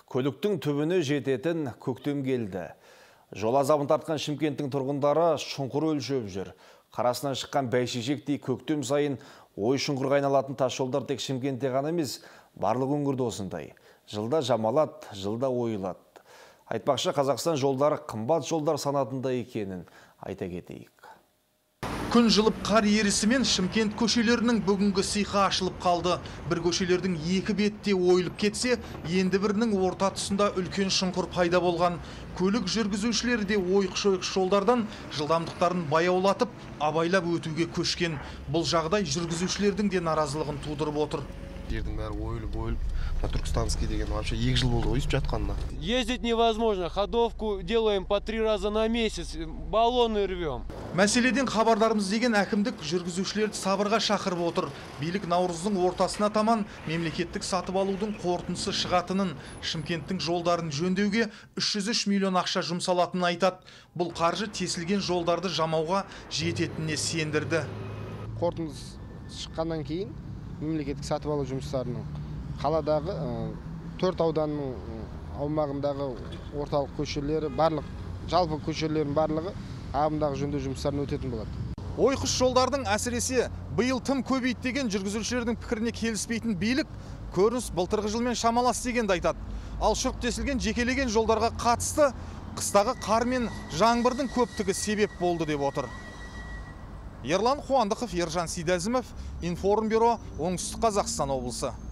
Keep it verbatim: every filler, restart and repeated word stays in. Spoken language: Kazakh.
Көліктің түбіне жететін көктем келді. Жол азабын тартқан Шымкенттің тұрғындары шұңқыр өлшеп жүр. Қарасынан шыққан бәйшешектей көктем сайын ой шұңқырға айналатын тас жолдар тек Шымкентте ғана емес, барлық өңірде осындай. Жылда жамалат, жылда ойылат. Айтпақшы, Қазақстан жолдары қымбат жолдар санатында екенін айта кетейік. Күн жылып қар ерісімен Шымкент көшелерінің бүгінгі сиқы ашылып қалды. Бір көшелердің екі бетте ойылып кетсе, енді бірінің орта тұсында үлкен шұңқыр пайда болған. Көлік жүргізушілері де ойық-шойық жолдардан жылдамдықтарын баяулатып, абайлап өтуге көшкен. Бұл жағдай жүргізушілердің де наразылығын тудырып отыр. Жердің бәрі ойылып, ойылып, Туркстанский деген вообще екі жыл болды ойысып жатқанына. Ездить невозможно, ходовку делаем по три раза на месяц, баллоны рвем. Мәселеден хабардарымыз деген әкімдік жүргізушілерді сабырға шақырып отыр. Билік Наурыздың ортасына таман мемлекеттік сатып алудың қорытындысы шығатынын, Шымкенттің жолдарын жөндеуге үш жүз үш миллион ақша жұмсалатынын айтады. Бұл қаржы тесілген жолдарды жамауға жететініне сендірді. Қорытындысы шыққаннан кейін мемлекеттік сатып алу жұмыстарының қаладағы төрт ауданның аумағындағы орталық көшелері барлық, жалпы көшелердің барлығы ағымдағы жөндеу жұмыстарын өтетін болады. Ойқыш жолдардың әсіресе биыл тым көбейді деген жүргізушілердің пікіріне келіспейтін билік көрініс былтырғы жылмен шамалас дегенді айтады. Ал шұрқ тесілген жекелеген жолдарға қатысты қыстағы қар мен жаңбырдың көптігі себеп болды деп отыр. Ерлан Қуандықов, Ержан Сейдәзімов, Информбюро, Оңтүстік Қазақстан облысы.